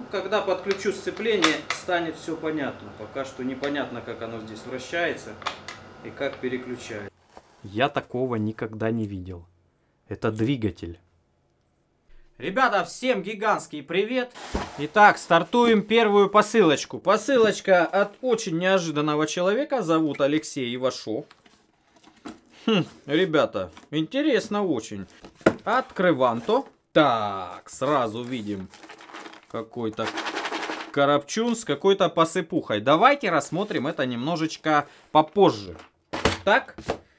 Когда подключу сцепление, станет все понятно. Пока что непонятно, как оно здесь вращается и как переключает. Я такого никогда не видел. Это двигатель. Ребята, всем гигантский привет! Итак, стартуем первую посылочку. Посылочка от очень неожиданного человека. Зовут Алексей Ивашов. Ребята, интересно очень. Открыванто. Так, сразу видим какой-то коробчун с какой-то посыпухой. Давайте рассмотрим это немножечко попозже. Так.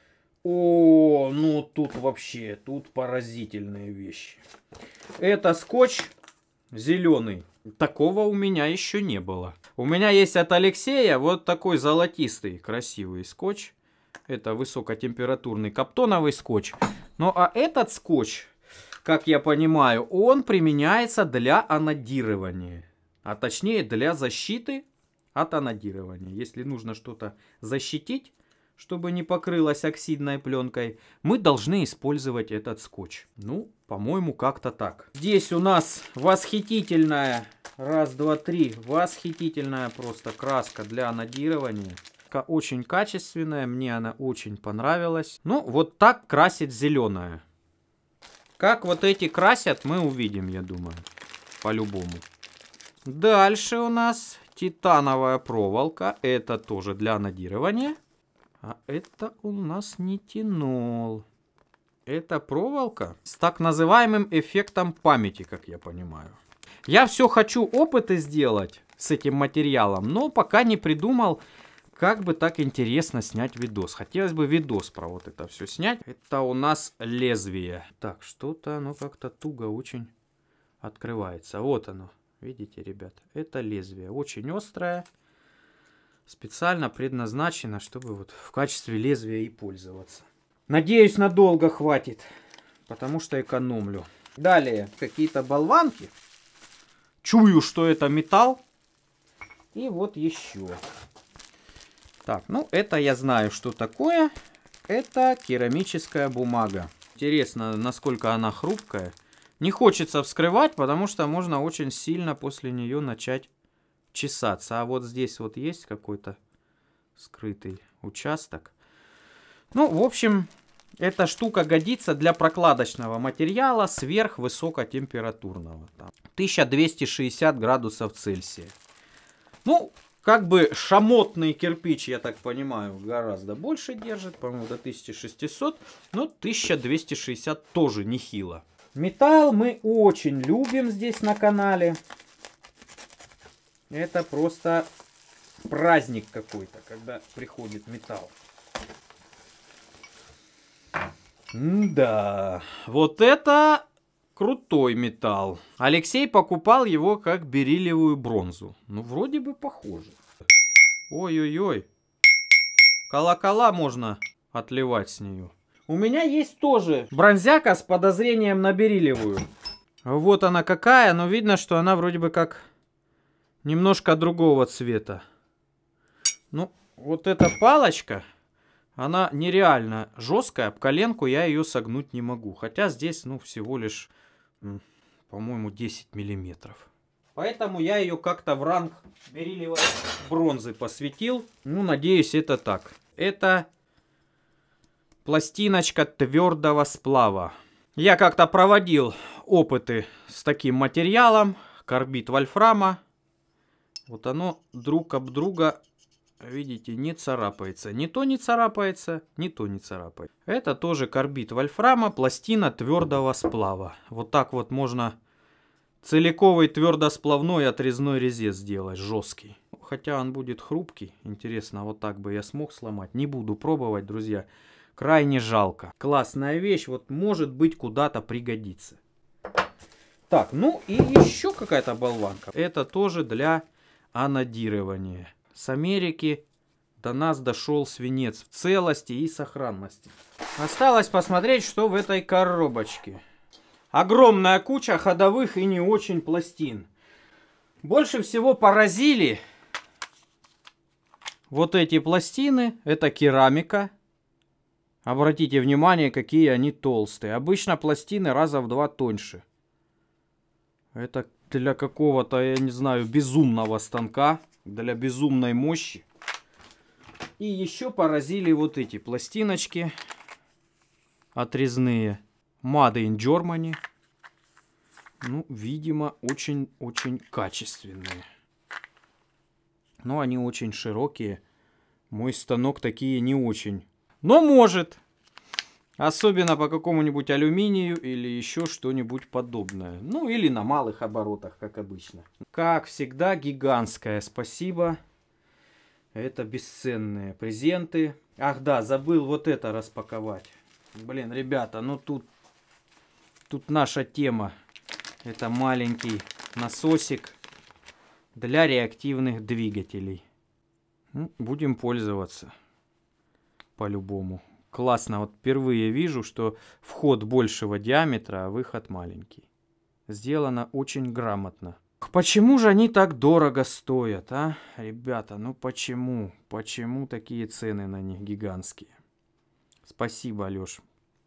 О, ну тут вообще, тут поразительные вещи. Это скотч зеленый. Такого у меня еще не было. У меня есть от Алексея вот такой золотистый, красивый скотч. Это высокотемпературный каптоновый скотч. Ну а этот скотч, как я понимаю, он применяется для анодирования. А точнее для защиты от анодирования. Если нужно что-то защитить, чтобы не покрылось оксидной пленкой, мы должны использовать этот скотч. Ну, по-моему, как-то так. Здесь у нас восхитительная, раз, два, три, восхитительная просто краска для анодирования. Очень качественная, мне она очень понравилась. Ну, вот так красит зеленая. Как вот эти красят, мы увидим, я думаю, по-любому. Дальше у нас титановая проволока. Это тоже для анодирования. А это у нас нитинол. Это проволока с так называемым эффектом памяти, как я понимаю. Я все хочу опыты сделать с этим материалом, но пока не придумал, как бы так интересно снять видос. Хотелось бы видос про вот это все снять. Это у нас лезвие. Так, что-то оно как-то туго очень открывается. Вот оно. Видите, ребят? Это лезвие. Очень острое. Специально предназначено, чтобы вот в качестве лезвия и пользоваться. Надеюсь, надолго хватит, потому что экономлю. Далее какие-то болванки. Чую, что это металл. И вот еще. Так, ну это я знаю, что такое. Это керамическая бумага. Интересно, насколько она хрупкая. Не хочется вскрывать, потому что можно очень сильно после нее начать чесаться. А вот здесь вот есть какой-то скрытый участок. Ну, в общем, эта штука годится для прокладочного материала сверхвысокотемпературного. 1260 градусов Цельсия. Ну, как бы шамотный кирпич, я так понимаю, гораздо больше держит. По-моему, до 1600. Но 1260 тоже нехило. Металл мы очень любим здесь на канале. Это просто праздник какой-то, когда приходит металл. Да, вот это крутой металл. Алексей покупал его как бериллиевую бронзу. Ну, вроде бы похоже. Ой-ой-ой. Колокола можно отливать с нее. У меня есть тоже бронзяка с подозрением на бериллиевую. Вот она какая, но видно, что она вроде бы как немножко другого цвета. Ну, вот эта палочка, она нереально жесткая. Об коленку я ее согнуть не могу. Хотя здесь, ну, всего лишь, по-моему, 10 миллиметров. Поэтому я ее как-то в ранг бериллиевой бронзы посвятил. Ну, надеюсь, это так. Это пластиночка твердого сплава. Я как-то проводил опыты с таким материалом. Карбид вольфрама. Вот оно друг об друга, видите, не царапается. Не то не царапается, не то не царапает. Это тоже карбид вольфрама, пластина твердого сплава. Вот так вот можно целиковый твердосплавной отрезной резец сделать, жесткий. Хотя он будет хрупкий. Интересно, вот так бы я смог сломать. Не буду пробовать, друзья. Крайне жалко. Классная вещь, вот может быть куда-то пригодится. Так, ну и еще какая-то болванка. Это тоже для анодирование. С Америки до нас дошел свинец в целости и сохранности. Осталось посмотреть, что в этой коробочке. Огромная куча ходовых и не очень пластин. Больше всего поразили вот эти пластины. Это керамика. Обратите внимание, какие они толстые. Обычно пластины раза в 2 тоньше. Это для какого-то, я не знаю, безумного станка, для безумной мощи. И еще поразили вот эти пластиночки отрезные. Made in Germany. Ну, видимо, очень-очень качественные. Но они очень широкие. Мой станок такие не очень. Но может. Особенно по какому-нибудь алюминию или еще что-нибудь подобное. Ну, или на малых оборотах, как обычно. Как всегда, гигантское спасибо. Это бесценные презенты. Ах да, забыл вот это распаковать. Блин, ребята, ну тут наша тема. Это маленький насосик для реактивных двигателей. Ну, будем пользоваться по-любому. Классно, вот впервые вижу, что вход большего диаметра, а выход маленький. Сделано очень грамотно. Почему же они так дорого стоят, а? Ребята, ну почему? Почему такие цены на них гигантские? Спасибо, Алёш.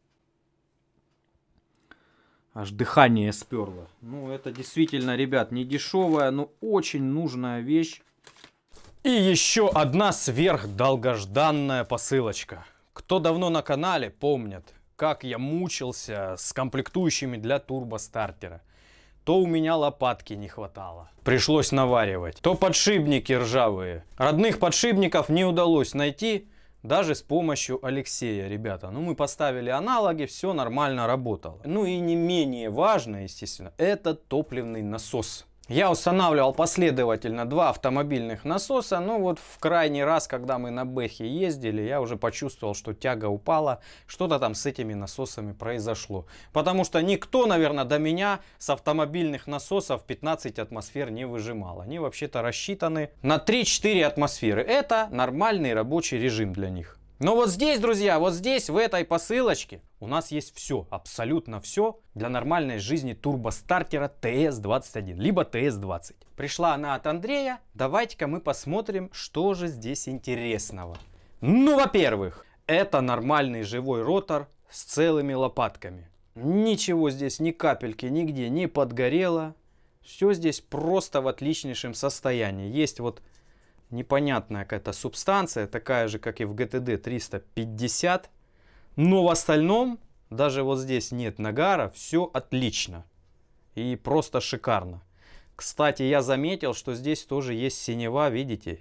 Аж дыхание сперло. Ну, это действительно, ребят, не дешевая, но очень нужная вещь. И еще одна сверхдолгожданная посылочка. Кто давно на канале, помнят, как я мучился с комплектующими для турбостартера. То у меня лопатки не хватало, пришлось наваривать. То подшипники ржавые. Родных подшипников не удалось найти. Даже с помощью Алексея, ребята. Ну, мы поставили аналоги, все нормально работало. Ну и не менее важно, естественно, это топливный насос. Я устанавливал последовательно 2 автомобильных насоса. Но вот в крайний раз, когда мы на Бэхе ездили, я уже почувствовал, что тяга упала. Что-то там с этими насосами произошло. Потому что никто, наверное, до меня с автомобильных насосов 15 атмосфер не выжимал. Они вообще-то рассчитаны на 3-4 атмосферы. Это нормальный рабочий режим для них. Но вот здесь, друзья, вот здесь, в этой посылочке, у нас есть все, абсолютно все для нормальной жизни турбостартера TS21, либо TS20. Пришла она от Андрея. Давайте-ка мы посмотрим, что же здесь интересного. Ну, во-первых, это нормальный живой ротор с целыми лопатками. Ничего здесь, ни капельки, нигде не подгорело. Все здесь просто в отличнейшем состоянии. Есть вот непонятная какая-то субстанция, такая же, как и в GTD 350. Но в остальном, даже вот здесь нет нагара, все отлично. И просто шикарно. Кстати, я заметил, что здесь тоже есть синева, видите?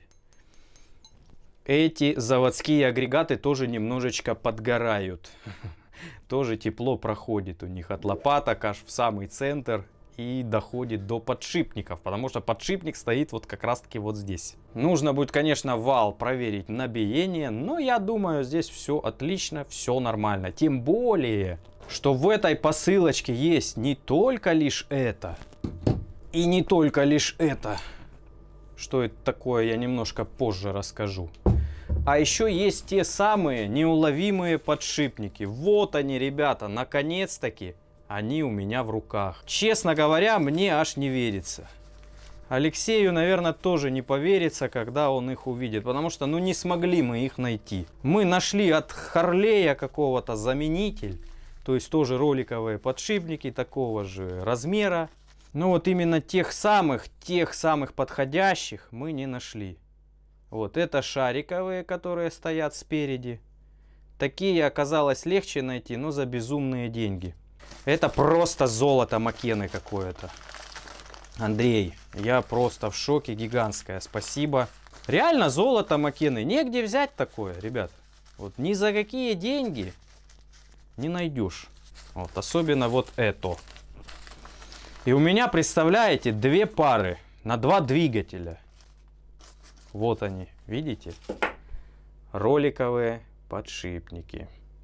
Эти заводские агрегаты тоже немножечко подгорают. Тоже тепло проходит у них от лопаток аж в самый центр. И доходит до подшипников, потому что подшипник стоит вот как раз таки вот здесь. Нужно будет, конечно, вал проверить на биение, но я думаю, здесь все отлично, все нормально. Тем более, что в этой посылочке есть не только лишь это, и не только лишь это. Что это такое, я немножко позже расскажу. А еще есть те самые неуловимые подшипники. Вот они, ребята, наконец-таки. Они у меня в руках. Честно говоря, мне аж не верится. Алексею, наверное, тоже не поверится, когда он их увидит. Потому что, ну, не смогли мы их найти. Мы нашли от Харлея какого-то заменитель. То есть тоже роликовые подшипники такого же размера. Но вот именно тех самых подходящих мы не нашли. Вот это шариковые, которые стоят спереди. Такие оказалось легче найти, но за безумные деньги. Это просто золото Макены какое-то. Андрей, я просто в шоке, гигантское спасибо. Реально золото Макены. Негде взять такое, ребят. Вот ни за какие деньги не найдешь. Вот, особенно вот это. И у меня, представляете, 2 пары на 2 двигателя. Вот они, видите? Роликовые подшипники.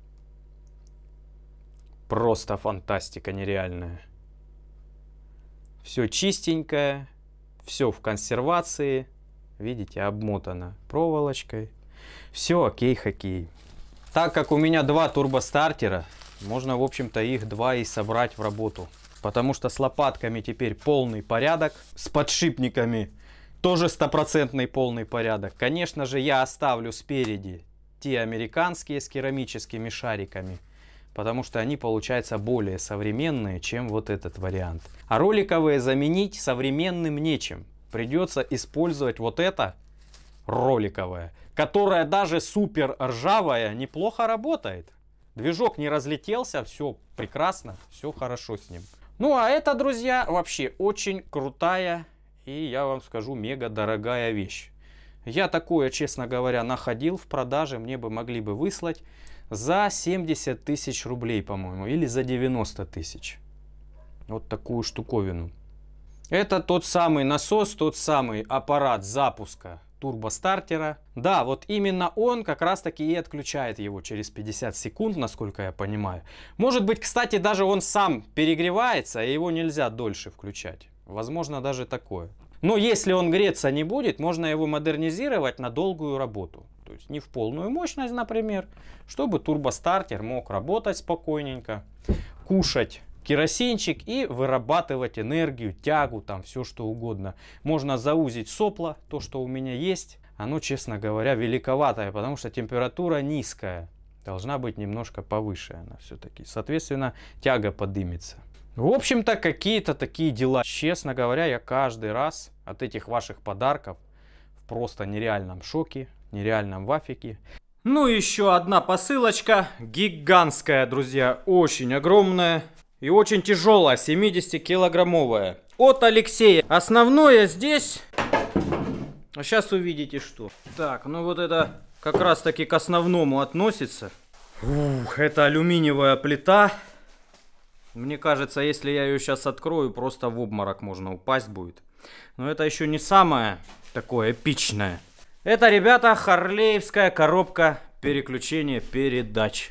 Просто фантастика нереальная. Все чистенькое, все в консервации. Видите, обмотано проволочкой. Все окей-хокей. Так как у меня 2 турбостартера, можно, в общем-то, их 2 и собрать в работу. Потому что с лопатками теперь полный порядок. С подшипниками тоже 100% полный порядок. Конечно же, я оставлю спереди те американские с керамическими шариками. потому что они получаются более современные, чем вот этот вариант. А роликовые заменить современным нечем. Придется использовать вот это роликовое, которое даже супер ржавое неплохо работает. Движок не разлетелся, все прекрасно, все хорошо с ним. Ну а это, друзья, вообще очень крутая и, я вам скажу, мега дорогая вещь. Я такое, честно говоря, находил в продаже, мне бы могли бы выслать за 70 тысяч рублей, по-моему, или за 90 тысяч. Вот такую штуковину. Это тот самый насос, тот самый аппарат запуска турбостартера. Да, вот именно он как раз таки и отключает его через 50 секунд, насколько я понимаю. Может быть, кстати, даже он сам перегревается, и его нельзя дольше включать. Возможно, даже такое. Но если он греться не будет, можно его модернизировать на долгую работу. То есть не в полную мощность, например, чтобы турбостартер мог работать спокойненько, кушать керосинчик и вырабатывать энергию, тягу, там все что угодно. Можно заузить сопло, то что у меня есть. Оно, честно говоря, великоватое, потому что температура низкая. Должна быть немножко повыше она все-таки. Соответственно, тяга подымется. В общем-то, какие-то такие дела. Честно говоря, я каждый раз от этих ваших подарков в просто нереальном шоке, нереальном вафике. Ну и еще одна посылочка. Гигантская, друзья, очень огромная. И очень тяжелая, 70-килограммовая. От Алексея. Основное здесь... А сейчас увидите что. Так, ну вот это как раз таки к основному относится. Ух, это алюминиевая плита. Мне кажется, если я ее сейчас открою, просто в обморок можно упасть будет. Но это еще не самое такое эпичное. Это, ребята, харлеевская коробка переключения передач.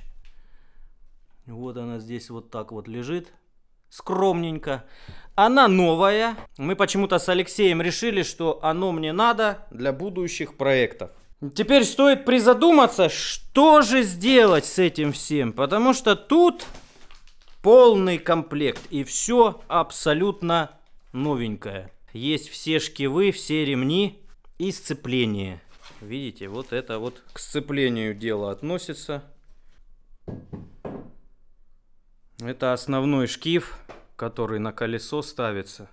Вот она здесь вот так вот лежит, скромненько. Она новая. Мы почему-то с Алексеем решили, что оно мне надо для будущих проектов. Теперь стоит призадуматься, что же сделать с этим всем. Потому что тут полный комплект и все абсолютно новенькое. Есть все шкивы, все ремни и сцепление. Видите, вот это вот к сцеплению дело относится. Это основной шкив, который на колесо ставится.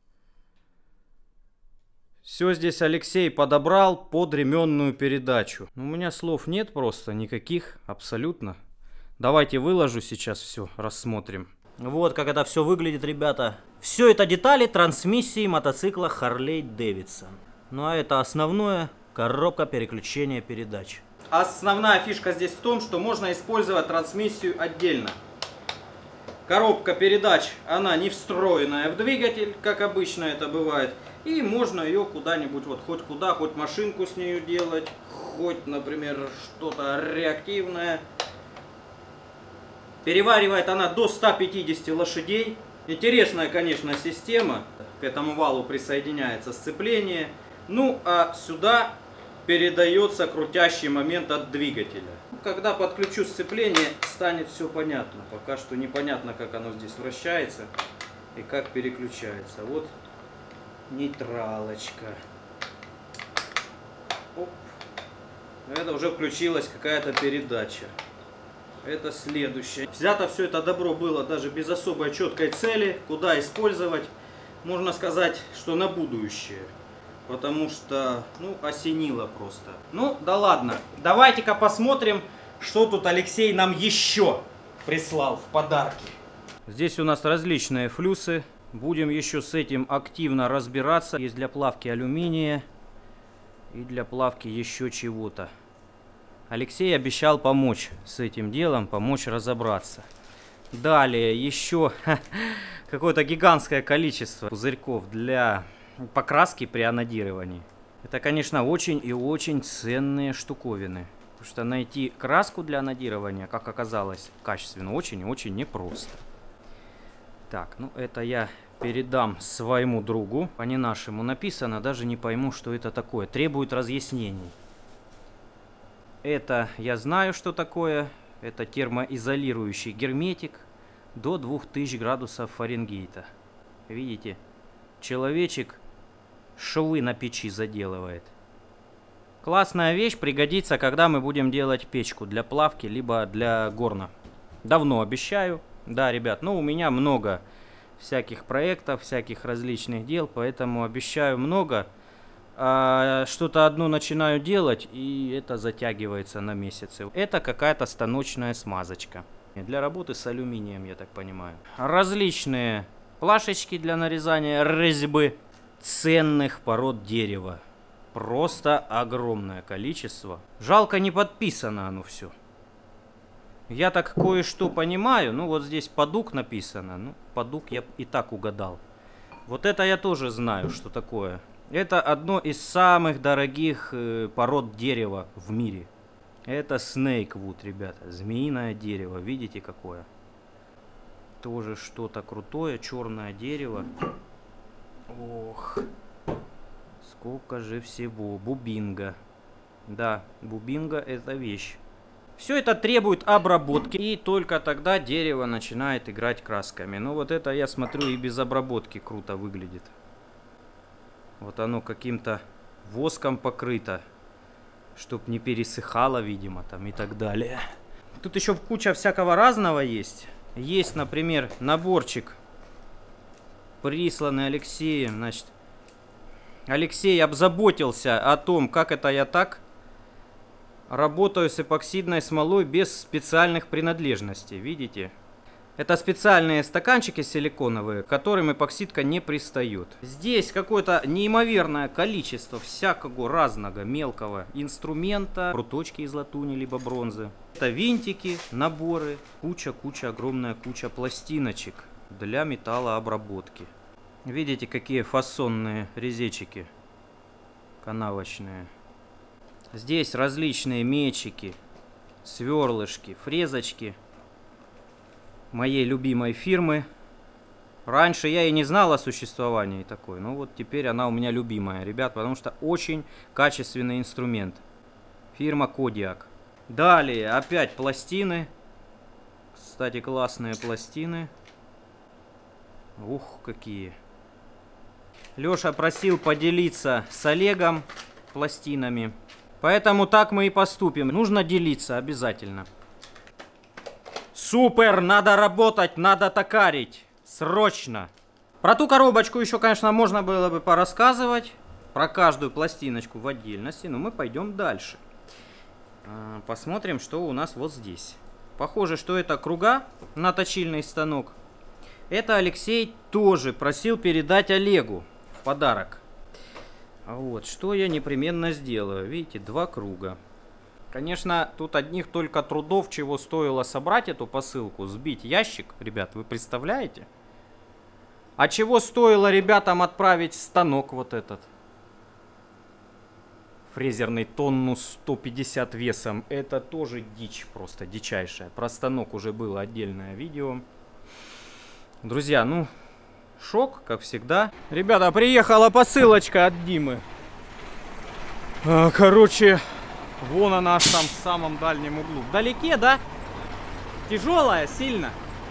Все здесь Алексей подобрал под ременную передачу. У меня слов нет просто, никаких, абсолютно. Давайте выложу сейчас все, рассмотрим. Вот как это все выглядит, ребята. Все это детали трансмиссии мотоцикла Harley Davidson. Ну а это основное, коробка переключения передач. Основная фишка здесь в том, что можно использовать трансмиссию отдельно. Коробка передач, она не встроенная в двигатель, как обычно это бывает. И можно ее куда-нибудь, вот хоть куда, хоть машинку с нею делать, хоть, например, что-то реактивное. Переваривает она до 150 лошадей. Интересная, конечно, система. К этому валу присоединяется сцепление. Ну, а сюда передается крутящий момент от двигателя. Когда подключу сцепление, станет все понятно. Пока что непонятно, как оно здесь вращается и как переключается. Вот нейтралочка. Оп. Это уже включилась какая-то передача. Это следующее. Взято все это добро было даже без особой четкой цели. Куда использовать? Можно сказать, что на будущее. Потому что, ну, осенило просто. Ну, да ладно. Давайте-ка посмотрим, что тут Алексей нам еще прислал в подарки. Здесь у нас различные флюсы. Будем еще с этим активно разбираться. Есть для плавки алюминия и для плавки еще чего-то. Алексей обещал помочь с этим делом, помочь разобраться. Далее еще какое-то гигантское количество пузырьков для покраски при анодировании. Это, конечно, очень и очень ценные штуковины. Потому что найти краску для анодирования, как оказалось, качественно, очень и очень непросто. Так, ну это я передам своему другу. По не нашему написано, даже не пойму, что это такое. Требует разъяснений. Это я знаю, что такое. Это термоизолирующий герметик до 2000 градусов Фаренгейта. Видите? Человечек швы на печи заделывает. Классная вещь, пригодится, когда мы будем делать печку для плавки, либо для горна. Давно обещаю. Да, ребят, ну у меня много всяких проектов, всяких различных дел, поэтому обещаю много. Что-то одно начинаю делать, и это затягивается на месяцы. Это какая-то станочная смазочка. Для работы с алюминием, я так понимаю. Различные плашечки для нарезания резьбы ценных пород дерева. Просто огромное количество. Жалко, не подписано оно все. Я так кое-что понимаю. Ну, вот здесь подук написано. Ну, подук я и так угадал. Вот это я тоже знаю, что такое. Это одно из самых дорогих пород дерева в мире. Это Snakewood, ребята. Змеиное дерево. Видите, какое? Тоже что-то крутое. Черное дерево. Ох. Сколько же всего. Бубинга. Да, бубинга это вещь. Все это требует обработки, и только тогда дерево начинает играть красками. Ну вот это, я смотрю, и без обработки круто выглядит. Вот оно каким-то воском покрыто, чтоб не пересыхало, видимо, там и так далее. Тут еще куча всякого разного есть. Есть, например, наборчик, присланный Алексеем. Значит, Алексей обзаботился о том, как это я так работаю с эпоксидной смолой без специальных принадлежностей. Видите? Это специальные стаканчики силиконовые, к которым эпоксидка не пристает. Здесь какое-то неимоверное количество всякого разного мелкого инструмента. Круточки из латуни либо бронзы. Это винтики, наборы, огромная куча пластиночек для металлообработки. Видите, какие фасонные резечики канавочные. Здесь различные мечики, сверлышки, фрезочки моей любимой фирмы. Раньше я и не знал о существовании такой, но вот теперь она у меня любимая, ребят, потому что очень качественный инструмент. Фирма Kodiak. Далее опять пластины. Кстати, классные пластины. Ух, какие. Леша просил поделиться с Олегом пластинами. Поэтому так мы и поступим. Нужно делиться обязательно. Супер! Надо работать, надо токарить. Срочно. Про ту коробочку еще, конечно, можно было бы порассказывать. Про каждую пластиночку в отдельности. Но мы пойдем дальше. Посмотрим, что у нас вот здесь. Похоже, что это круга на точильный станок. Это Алексей тоже просил передать Олегу в подарок. Вот, что я непременно сделаю. Видите, 2 круга. Конечно, тут одних только трудов, чего стоило собрать эту посылку, сбить ящик, ребят, вы представляете? А чего стоило ребятам отправить станок вот этот? Фрезерный тонну 150 весом. Это тоже дичь, просто дичайшая. Про станок уже было отдельное видео. Друзья, ну... шок, как всегда. Ребята, приехала посылочка от Димы. Короче, вон она там в самом дальнем углу. Вдалеке, да? Тяжелая, сильно.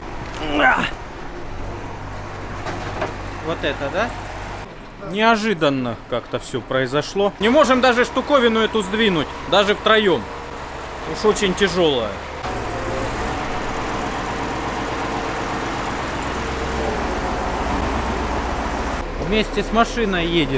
Вот это, да? Неожиданно как-то все произошло. Не можем даже штуковину эту сдвинуть, даже втроем. Уж очень тяжелая. Вместе с машиной едет.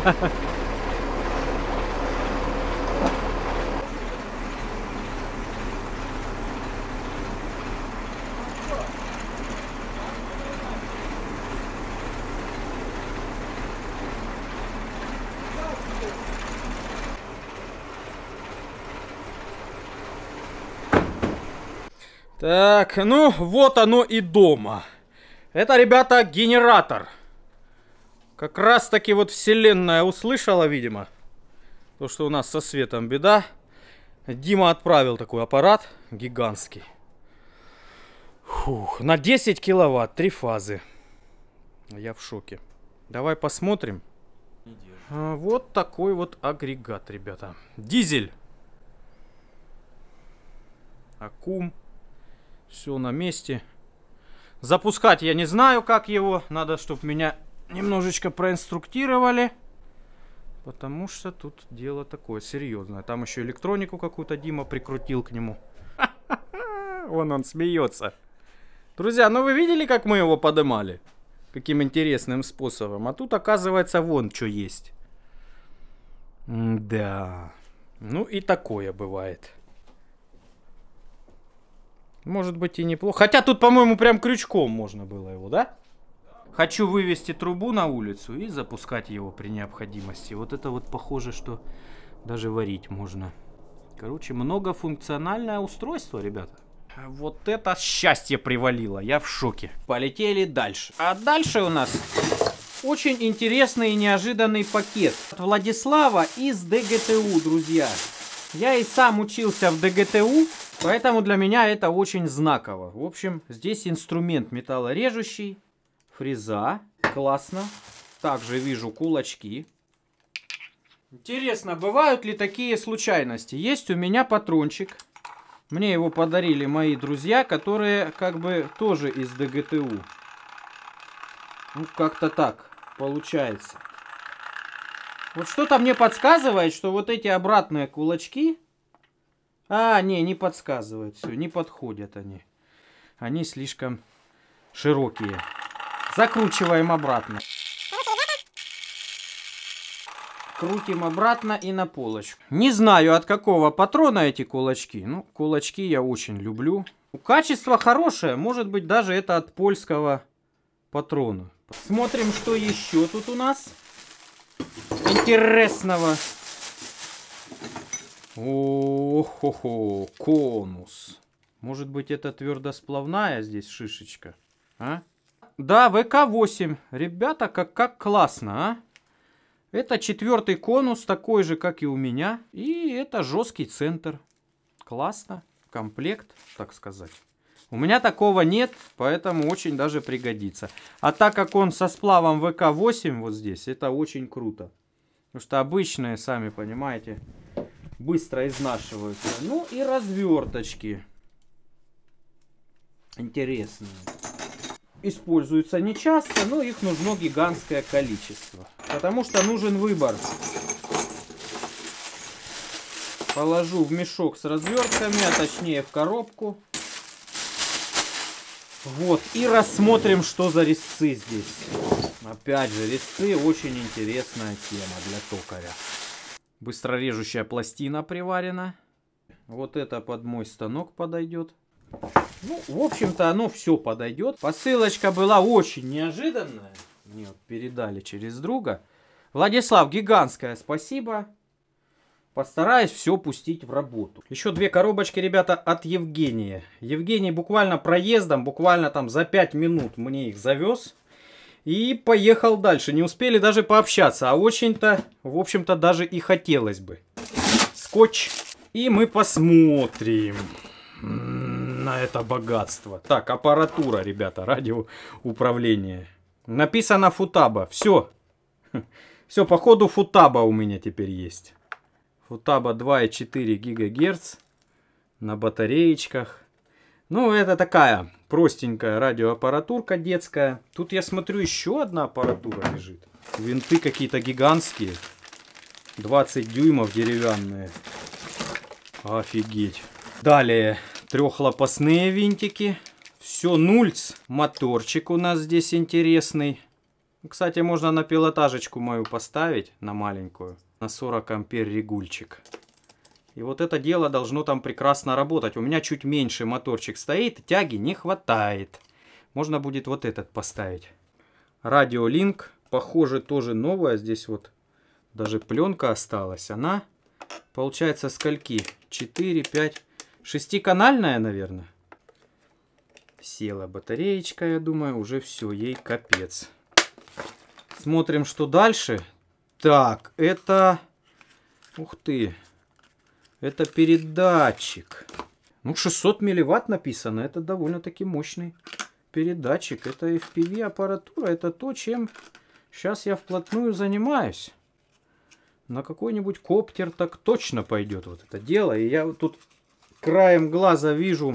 Так, ну вот оно и дома. Это, ребята, генератор. Как раз таки вот вселенная услышала, видимо, то, что у нас со светом беда. Дима отправил такой аппарат гигантский. Фух, на 10 киловатт, 3 фазы. Я в шоке. Давай посмотрим. Вот такой вот агрегат, ребята. Дизель. Аккум. Все на месте. Запускать я не знаю, как его. Надо, чтобы меня немножечко проинструктировали. Потому что тут дело такое серьезное. Там еще электронику какую-то Дима прикрутил к нему. Вон он смеется. Друзья, ну вы видели, как мы его подымали? Каким интересным способом. А тут, оказывается, вон что есть. Да. Ну и такое бывает. Может быть и неплохо. Хотя тут, по-моему, прям крючком можно было его, да? Хочу вывести трубу на улицу и запускать его при необходимости. Вот это вот похоже, что даже варить можно. Короче, многофункциональное устройство, ребята. Вот это счастье привалило. Я в шоке. Полетели дальше. А дальше у нас очень интересный и неожиданный пакет от Владислава из ДГТУ, друзья. Я и сам учился в ДГТУ, поэтому для меня это очень знаково. В общем, здесь инструмент металлорежущий, фреза, классно. Также вижу кулачки. Интересно, бывают ли такие случайности? Есть у меня патрончик. Мне его подарили мои друзья, которые как бы тоже из ДГТУ. Ну, как-то так получается. Вот что-то мне подсказывает, что вот эти обратные кулачки... А, не подсказывает. Все, не подходят они. Они слишком широкие. Закручиваем обратно. Крутим обратно и на полочку. Не знаю, от какого патрона эти кулачки. Ну, кулачки я очень люблю. Качество хорошее. Может быть, даже это от польского патрона. Смотрим, что еще тут у нас интересного. О-хо-хо, конус. Может быть, это твердосплавная здесь шишечка? А? Да, ВК-8. Ребята, как классно, а? Это 4-й конус, такой же, как и у меня. И это жесткий центр. Классно. Комплект, так сказать. У меня такого нет, поэтому очень даже пригодится. А так как он со сплавом ВК-8 вот здесь, это очень круто. Потому что обычные, сами понимаете, быстро изнашиваются. Ну и разверточки. Интересные. Используются не часто, но их нужно гигантское количество. Потому что нужен выбор. Положу в мешок с развертками, а точнее в коробку. Вот, и рассмотрим, что за резцы здесь. Опять же, резцы очень интересная тема для токаря. Быстрорежущая пластина приварена. Вот это под мой станок подойдет. Ну, в общем-то, оно все подойдет. Посылочка была очень неожиданная. Мне вот передали через друга. Владислав, гигантское спасибо. Постараюсь все пустить в работу. Еще 2 коробочки, ребята, от Евгения. Евгений буквально проездом, буквально там за 5 минут мне их завез. И поехал дальше. Не успели даже пообщаться. А очень-то, в общем-то, даже и хотелось бы. Скотч. И мы посмотрим на это богатство. Так, аппаратура, ребята, радиоуправление. Написано Футаба. Все. Все, походу Футаба у меня теперь есть. Футаба 2,4 ГГц на батареечках. Ну, это такая простенькая радиоаппаратурка детская. Тут я смотрю, еще одна аппаратура лежит. Винты какие-то гигантские. 20 дюймов деревянные. Офигеть. Далее 3-лопастные винтики. Все нульц. Моторчик у нас здесь интересный. Кстати, можно на пилотажечку мою поставить, на маленькую. На 40 ампер регульчик. И вот это дело должно там прекрасно работать. У меня чуть меньше моторчик стоит, тяги не хватает. Можно будет вот этот поставить. Радиолинк, похоже, тоже новая. Здесь вот даже пленка осталась. Она, получается, скольки? 4, 5, 6-канальная, наверное. Села батареечка, я думаю, уже все, ей капец. Смотрим, что дальше. Так, это... Ух ты. Это передатчик. Ну, 600 милливатт написано. Это довольно-таки мощный передатчик. Это FPV аппаратура. Это то, чем сейчас я вплотную занимаюсь. На какой-нибудь коптер так точно пойдет вот это дело. И я вот тут краем глаза вижу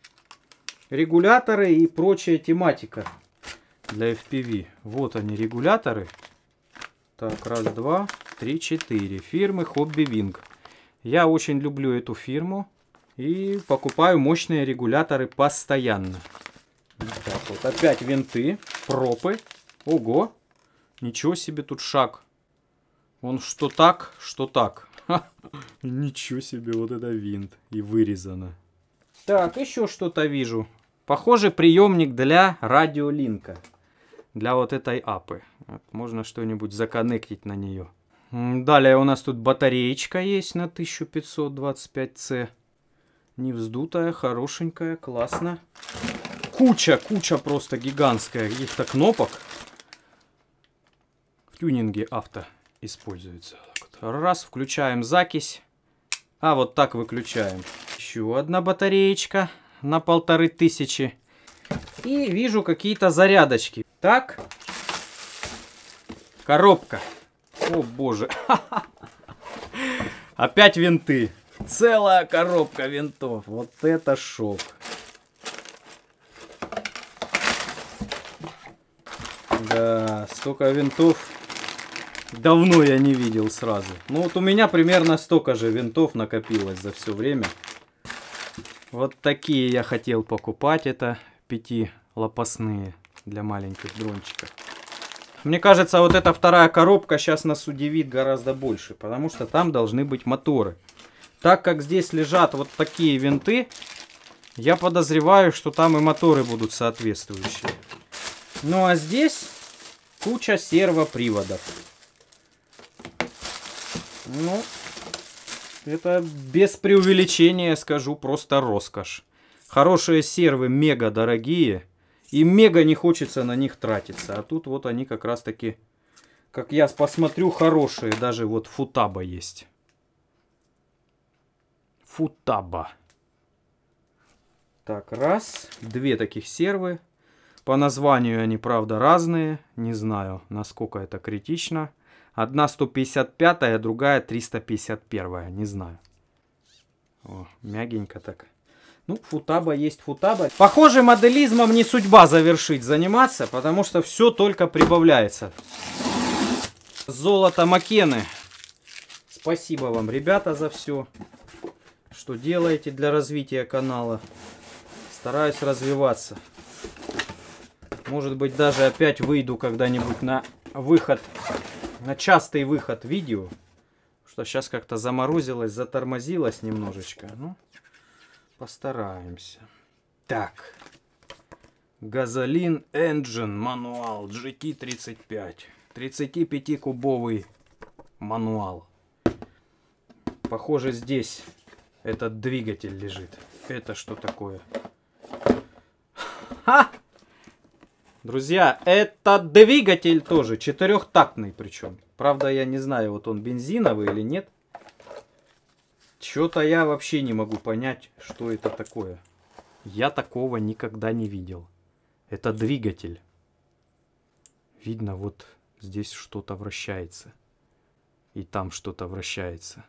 регуляторы и прочая тематика для FPV. Вот они, регуляторы. Так, раз, два, три, четыре. Фирмы Hobby Wing. Я очень люблю эту фирму. И покупаю мощные регуляторы постоянно. Вот так вот. Опять винты, пропы. Ого. Ничего себе тут шаг. Он что так, что так. Ха. Ничего себе, вот это винт. И вырезано. Так, еще что-то вижу. Похоже, приемник для радиолинка. Для вот этой апы. Вот, можно что-нибудь законнектить на нее. Далее у нас тут батареечка есть на 1525C. Не вздутая, хорошенькая, классно. Куча просто гигантская каких-то кнопок. В тюнинге авто используется. Раз, включаем закись. А вот так выключаем. Еще одна батареечка на 1500. И вижу какие-то зарядочки. Так. Коробка. О боже. Опять винты. Целая коробка винтов. Вот это шок. Да, столько винтов давно я не видел сразу. Ну вот у меня примерно столько же винтов накопилось за все время. Вот такие я хотел покупать. Это 5-лопастные для маленьких дрончиков. Мне кажется, вот эта вторая коробка сейчас нас удивит гораздо больше. Потому что там должны быть моторы. Так как здесь лежат вот такие винты, я подозреваю, что там и моторы будут соответствующие. Ну а здесь куча сервоприводов. Ну, это без преувеличения скажу, просто роскошь. Хорошие сервы мега дорогие. И мега не хочется на них тратиться. А тут вот они как раз таки, как я посмотрю, хорошие. Даже вот Футаба есть. Футаба. Так, раз. Две таких сервы. По названию они, правда, разные. Не знаю, насколько это критично. Одна 155-я, другая 351-я. Не знаю. О, мягенько так. Ну, Футаба есть Футаба. Похоже, моделизмом не судьба завершить заниматься, потому что все только прибавляется. Золото Макены. Спасибо вам, ребята, за все, что делаете для развития канала. Стараюсь развиваться. Может быть, даже опять выйду когда-нибудь на выход, на частый выход видео. Что сейчас как-то заморозилось, затормозилось немножечко. Ну, постараемся. Так. Газолин Engine мануал GT35. 35-кубовый мануал. Похоже, здесь этот двигатель лежит. Это что такое? Ха! Друзья, это двигатель тоже, четырехтактный причем. Правда, я не знаю, вот он бензиновый или нет. Что-то я вообще не могу понять, что это такое. Я такого никогда не видел. Это двигатель. Видно, вот здесь что-то вращается. И там что-то вращается.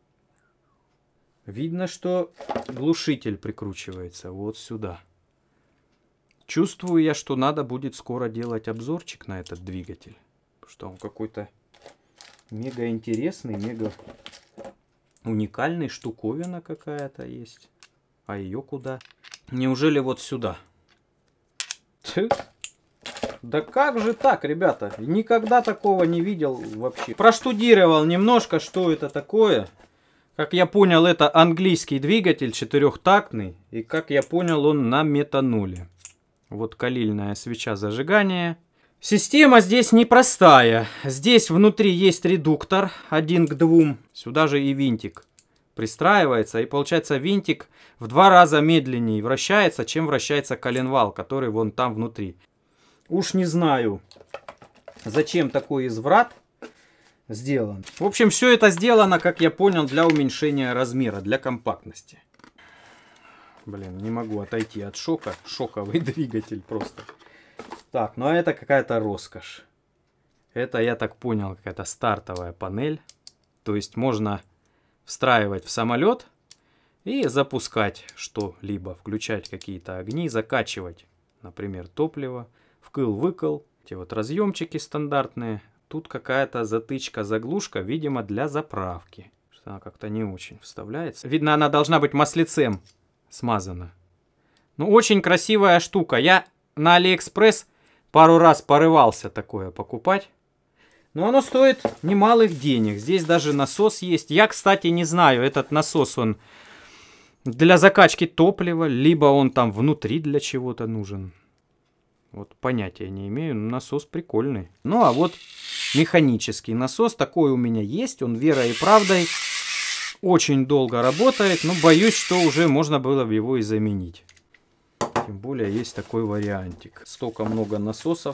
Видно, что глушитель прикручивается вот сюда. Чувствую я, что надо будет скоро делать обзорчик на этот двигатель. Потому что он какой-то мега интересный, мега уникальный. Штуковина какая-то есть. А ее куда? Неужели вот сюда? Да как же так, ребята? Никогда такого не видел вообще. Проштудировал немножко, что это такое. Как я понял, это английский двигатель, четырехтактный. И как я понял, он на метаноле. Вот калильная свеча зажигания. Система здесь непростая. Здесь внутри есть редуктор 1 к 2. Сюда же и винтик пристраивается. И получается, винтик в 2 раза медленнее вращается, чем вращается коленвал, который вон там внутри. Уж не знаю, зачем такой изврат сделан. В общем, все это сделано, как я понял, для уменьшения размера, для компактности. Блин, не могу отойти от шока. Шоковый двигатель просто. Так, ну а это какая-то роскошь. Это, я так понял, какая-то стартовая панель. То есть можно встраивать в самолет и запускать что-либо. Включать какие-то огни, закачивать, например, топливо. Вкл-выкл. Эти вот разъемчики стандартные. Тут какая-то затычка-заглушка, видимо, для заправки. Она как-то не очень вставляется. Видно, она должна быть маслицем смазана. Ну, очень красивая штука. Я на Алиэкспресс пару раз порывался такое покупать. Но оно стоит немалых денег. Здесь даже насос есть. Я, кстати, не знаю, этот насос, он для закачки топлива, либо он там внутри для чего-то нужен. Вот понятия не имею, но насос прикольный. Ну, а вот механический насос, такой у меня есть. Он верой и правдой очень долго работает, но боюсь, что уже можно было бы его и заменить. Тем более есть такой вариантик. Столько много насосов.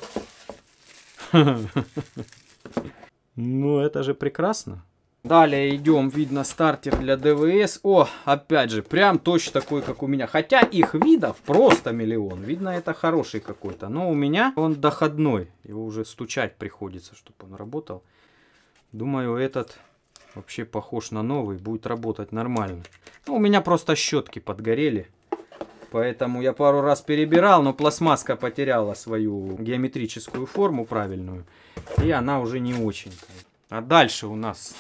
Ну, это же прекрасно. Далее идем, видно, стартер для ДВС. О, опять же, прям точно такой, как у меня. Хотя их видов просто миллион. Видно, это хороший какой-то. Но у меня он доходной. Его уже стучать приходится, чтобы он работал. Думаю, этот вообще похож на новый. Будет работать нормально. Ну, у меня просто щетки подгорели. Поэтому я пару раз перебирал, но пластмасска потеряла свою геометрическую форму правильную. И она уже не очень. А дальше у нас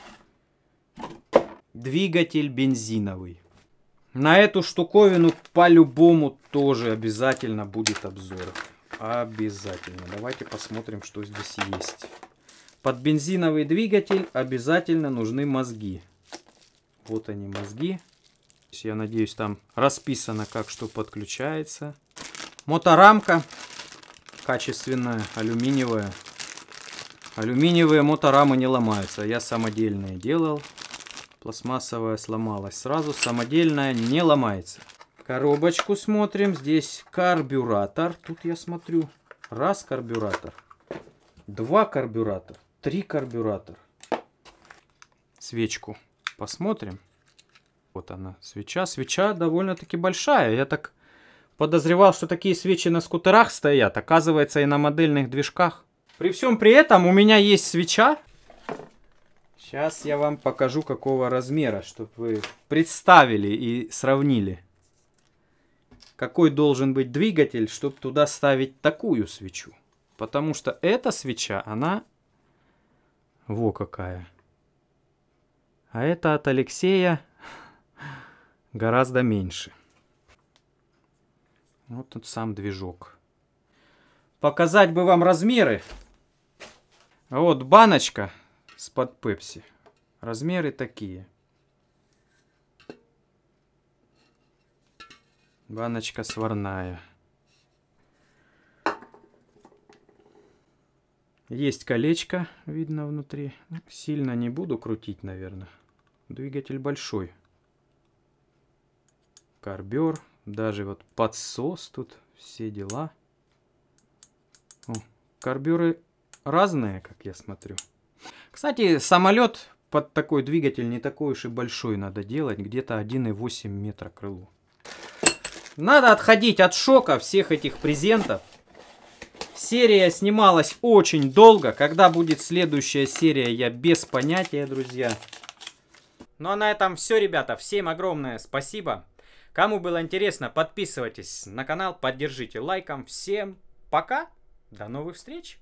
двигатель бензиновый. На эту штуковину по-любому тоже обязательно будет обзор. Обязательно. Давайте посмотрим, что здесь есть. Под бензиновый двигатель обязательно нужны мозги. Вот они, мозги. Я надеюсь, там расписано, как что подключается. Моторамка качественная, алюминиевая. Алюминиевые моторамы не ломаются. Я самодельные делал. Пластмассовая сломалась сразу. Самодельная не ломается. Коробочку смотрим. Здесь карбюратор. Тут я смотрю. Раз карбюратор. Два карбюратор. Три карбюратор. Свечку посмотрим. Вот она, свеча. Свеча довольно-таки большая. Я так подозревал, что такие свечи на скутерах стоят. Оказывается, и на модельных движках. При всем при этом у меня есть свеча. Сейчас я вам покажу, какого размера, чтобы вы представили и сравнили. Какой должен быть двигатель, чтобы туда ставить такую свечу. Потому что эта свеча, она... Во какая. А это от Алексея... гораздо меньше. Вот тут сам движок. Показать бы вам размеры. Вот баночка с-под пепси. Размеры такие. Баночка сварная. Есть колечко, видно внутри. Сильно не буду крутить, наверное. Двигатель большой. Карбюр, даже вот подсос тут, все дела. О, карбюры разные, как я смотрю. Кстати, самолет под такой двигатель не такой уж и большой надо делать, где-то 1,8 метра крылу. Надо отходить от шока всех этих презентов. Серия снималась очень долго. Когда будет следующая серия, я без понятия, друзья. Ну а на этом все, ребята. Всем огромное спасибо. Кому было интересно, подписывайтесь на канал, поддержите лайком. Всем пока, до новых встреч!